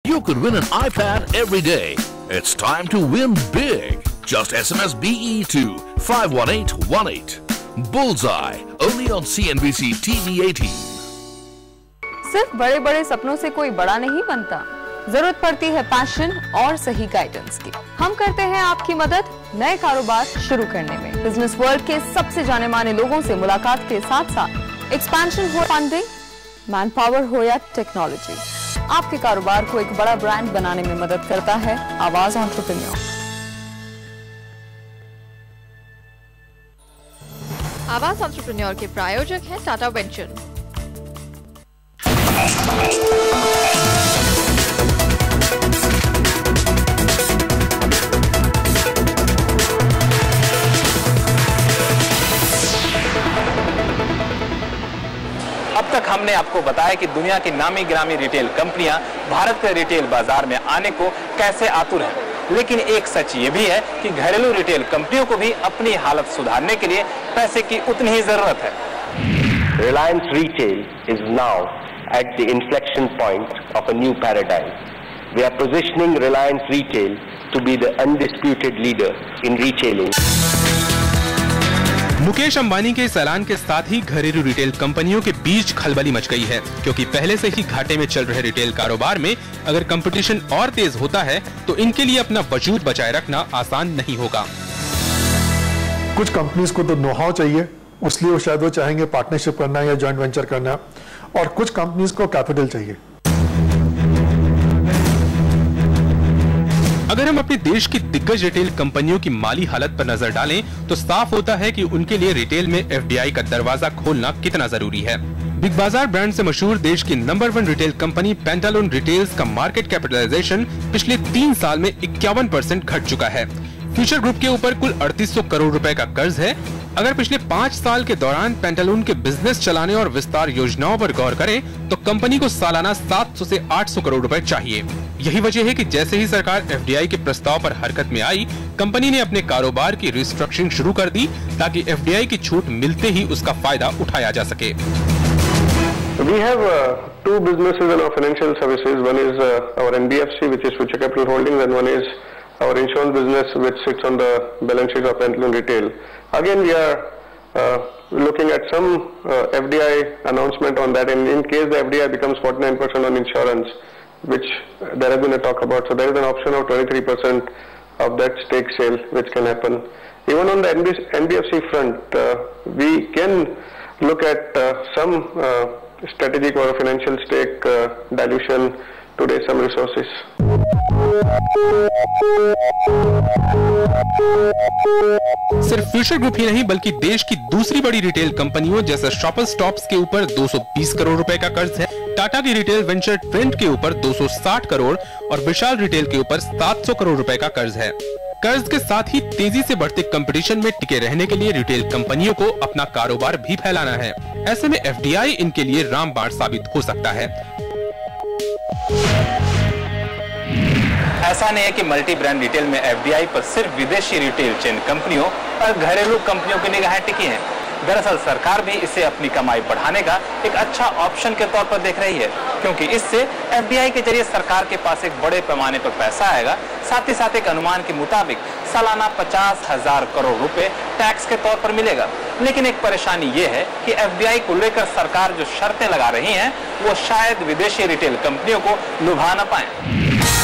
You could win an iPad every day. It's time to win big. Just SMS BE to 51818. Bullseye, only on CNBC TV 18. सिर्फ बड़े बड़े सपनों से कोई बड़ा नहीं बनता। जरूरत पड़ती है पैशन और सही गाइडेंस की। हम करते हैं आपकी मदद नए कारोबार शुरू करने में। बिजनेस वर्ल्ड के सबसे जाने माने लोगों से मुलाकात के साथ साथ एक्सपेंशन हो, फंडिंग, मैन पावर हो या टेक्नोलॉजी, आपके कारोबार को एक बड़ा ब्रांड बनाने में मदद करता है आवाज एंटरप्रेन्योर। आवाज एंटरप्रेन्योर के प्रायोजक हैं टाटा वेंचर। अब तक हमने आपको बताया कि दुनिया की नामी गिरामी रिटेल कंपनियां भारत के रिटेल बाजार में आने को कैसे आतुर हैं। लेकिन एक सच ये भी है कि घरेलू रिटेल कंपनियों को भी अपनी हालत सुधारने के लिए पैसे की उतनी ही जरूरत है। Reliance Retail is now at the inflection point of a new paradigm. We are positioning Reliance Retail to be the undisputed leader in retailing. Mukesh Ambani के इस ऐलान के साथ ही घरेलू रिटेल कंपनियों के बीच खलबली मच गई है, क्योंकि पहले से ही घाटे में चल रहे रिटेल कारोबार में अगर कंपटीशन और तेज होता है तो इनके लिए अपना वजूद बचाए रखना आसान नहीं होगा। कुछ कंपनीज को तो नो हाउ चाहिए, इसलिए वो शायद वो चाहेंगे पार्टनरशिप करना या जॉइंट वेंचर करना, और कुछ कंपनीज को कैपिटल चाहिए। अगर हम अपने देश की दिग्गज रिटेल कंपनियों की माली हालत पर नजर डालें तो साफ होता है कि उनके लिए रिटेल में एफडीआई का दरवाजा खोलना कितना जरूरी है। बिग बाजार ब्रांड से मशहूर देश की number 1 retail company Pantaloon retails का मार्केट कैपिटलाइजेशन पिछले 3 साल में 51% घट चुका है। फ्यूचर ग्रुप के ऊपर कुल 3800 करोड़ रुपए का कर्ज है। अगर पिछले 5 साल के दौरान पेंटालून के बिजनेस चलाने और विस्तार योजनाओं पर गौर करें तो कंपनी को सालाना 700 से 800 करोड़ रुपए चाहिए। यही वजह है कि जैसे ही सरकार एफडीआई के प्रस्ताव पर हरकत में आई, कंपनी ने अपने कारोबार की रिस्ट्रक्चरिंग शुरू कर दी ताकि एफडीआई की छूट मिलते ही उसका फायदा उठाया जा सके। We have two businesses in our financial services. One is our NBFC, which is Future Capital Holdings, and one is our insurance business, which sits on the balance sheet of Pantaloon Retail. Again, we are looking at some FDI announcement on that, and in case the FDI becomes 49% on insurance, which there has been a talk about, so there is an option of 23% of that stake sale which can happen. Even on the NBFC front, we can look at some strategic or financial stake dilution to raise some resources. सिर्फ Future Group ही नहीं बल्कि देश की दूसरी बड़ी retail कंपनियों जैसे शॉपर्स स्टॉप्स के ऊपर 220 करोड़ रुपए का कर्ज है। टाटा की रिटेल वेंचर ट्रेंड के ऊपर 260 करोड़ और विशाल रिटेल के ऊपर 700 करोड़ रुपए का कर्ज है। कर्ज के साथ ही तेजी से बढ़ते कंपटीशन में टिके रहने के लिए रिटेल कंपनियों को अपना कारोबार भी फैलाना है। ऐसे में एफडीआई इनके लिए रामबाण साबित हो सकता है। ऐसा नहीं है कि मल्टी ब्रांड रिटेल में एफडीआई पर सिर्फ विदेशी रिटेल चेन कंपनियों और घरेलू कंपनियों की निगाहें टिकी हैं। दरअसल सरकार भी इसे अपनी कमाई बढ़ाने का एक अच्छा ऑप्शन के तौर पर देख रही है, क्योंकि इससे एफडीआई के जरिए सरकार के पास एक बड़े पैमाने पर पैसा आएगा। साथ ही साथ एक अनुमान के मुताबिक सालाना 50,000 करोड़ रुपए टैक्स के तौर पर मिलेगा। लेकिन एक परेशानी ये है कि एफडीआई को लेकर सरकार जो शर्तें लगा रही है वो शायद विदेशी रिटेल कंपनियों को लुभा न पाए।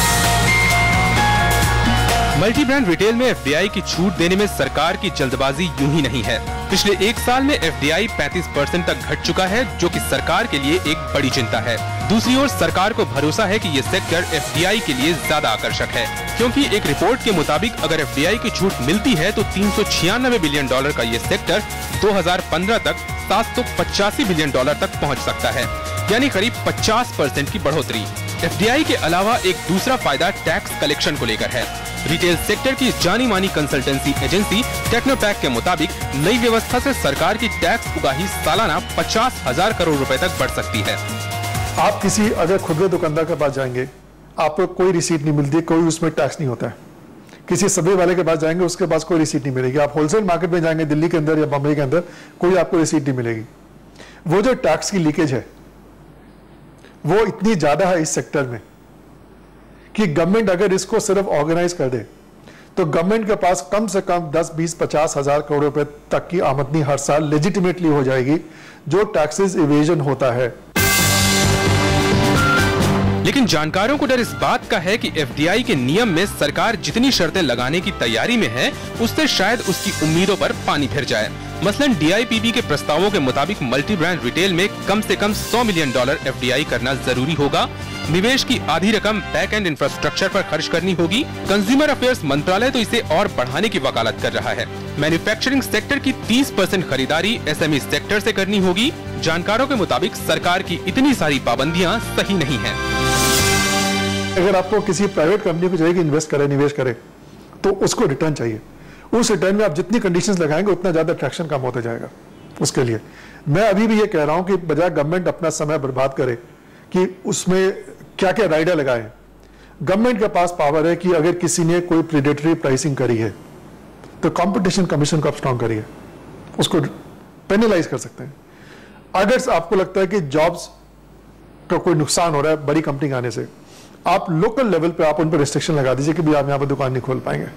मल्टी ब्रांड रिटेल में एफडीआई की छूट देने में सरकार की जल्दबाजी यूं ही नहीं है। पिछले 1 साल में एफडीआई 35% तक घट चुका है, जो कि सरकार के लिए एक बड़ी चिंता है। दूसरी ओर सरकार को भरोसा है कि ये सेक्टर एफडीआई के लिए ज्यादा आकर्षक है, क्योंकि एक रिपोर्ट के मुताबिक अगर एफडीआई की छूट मिलती है तो $396 बिलियन का ये सेक्टर 2015 तक $785 बिलियन तक पहुँच सकता है, यानी करीब 50% की बढ़ोतरी। एफडीआई के अलावा एक दूसरा फायदा टैक्स कलेक्शन को लेकर है। रिटेल सेक्टर की जानी मानी कंसल्टेंसी एजेंसी टेक्नोपैक के मुताबिक नई व्यवस्था से सरकार की टैक्स उगाही सालाना 50,000 करोड़ रुपए तक बढ़ सकती है। आप किसी अगर खुदरे दुकानदार के पास जाएंगे, आपको कोई रिसीट नहीं मिलती, कोई उसमें टैक्स नहीं होता है। किसी सब्जी वाले के पास जाएंगे, उसके पास कोई रिसीट नहीं मिलेगी। आप होलसेल मार्केट में जाएंगे दिल्ली के अंदर या बम्बई के अंदर, कोई आपको रिसीट नहीं मिलेगी। वो जो टैक्स की लीकेज है वो इतनी ज्यादा है इस सेक्टर में कि गवर्नमेंट अगर इसको सिर्फ ऑर्गेनाइज कर दे तो गवर्नमेंट के पास कम से कम 10, 20, 50 हजार करोड़ रुपए तक की आमदनी हर साल लेजिटिमेटली हो जाएगी, जो टैक्सेस इवेजन होता है। लेकिन जानकारों को डर इस बात का है कि एफडीआई के नियम में सरकार जितनी शर्तें लगाने की तैयारी में है, उससे शायद उसकी उम्मीदों पर पानी फिर जाए। मसलन डीआईपीबी के प्रस्तावों के मुताबिक मल्टी ब्रांड रिटेल में कम से कम $100 मिलियन एफडीआई करना जरूरी होगा। निवेश की आधी रकम बैक एंड इंफ्रास्ट्रक्चर पर खर्च करनी होगी। कंज्यूमर अफेयर्स मंत्रालय तो इसे और बढ़ाने की वकालत कर रहा है। मैन्युफैक्चरिंग सेक्टर की 30% खरीदारी एसएमई सेक्टर से करनी होगी। जानकारों के मुताबिक सरकार की इतनी सारी पाबंदियां सही नहीं है। अगर आपको किसी प्राइवेट कंपनी को चाहिए कि इन्वेस्ट करे, निवेश करे, तो उसको रिटर्न चाहिए। उस रिटर्न में आप जितनी कंडीशंस लगाएंगे उतना ज्यादा ट्रैक्शन कम होता जाएगा। उसके लिए मैं अभी भी ये कह रहा हूं कि बजाय गवर्नमेंट अपना समय बर्बाद करे कि उसमें क्या क्या राइडर लगाए, गवर्नमेंट के पास पावर है कि अगर किसी ने कोई प्रीडेटरी प्राइसिंग करी है तो कंपटीशन कमीशन को आप स्ट्रॉन्ग करिए, उसको पेनलाइज कर सकते हैं। अगर आपको लगता है कि जॉब्स का कोई नुकसान हो रहा है बड़ी कंपनी आने से, आप लोकल लेवल पे आप उन पर रिस्ट्रिक्शन लगा दीजिए कि भी आप यहाँ पर दुकान नहीं खोल पाएंगे।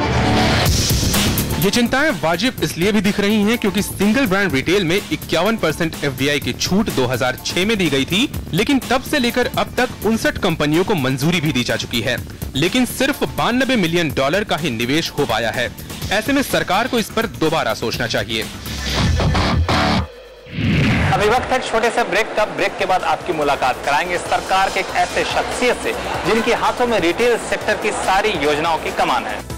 ये चिंताएं वाजिब इसलिए भी दिख रही हैं क्योंकि सिंगल ब्रांड रिटेल में 51% एफडीआई की छूट 2006 में दी गई थी, लेकिन तब से लेकर अब तक 59 कंपनियों को मंजूरी भी दी जा चुकी है, लेकिन सिर्फ $92 मिलियन का ही निवेश हो पाया है। ऐसे में सरकार को इस पर दोबारा सोचना चाहिए। अभी वक्त है छोटे से ब्रेक का। ब्रेक के बाद आपकी मुलाकात कराएंगे सरकार के एक ऐसे शख्सियत से जिनके हाथों में रिटेल सेक्टर की सारी योजनाओं की कमान है।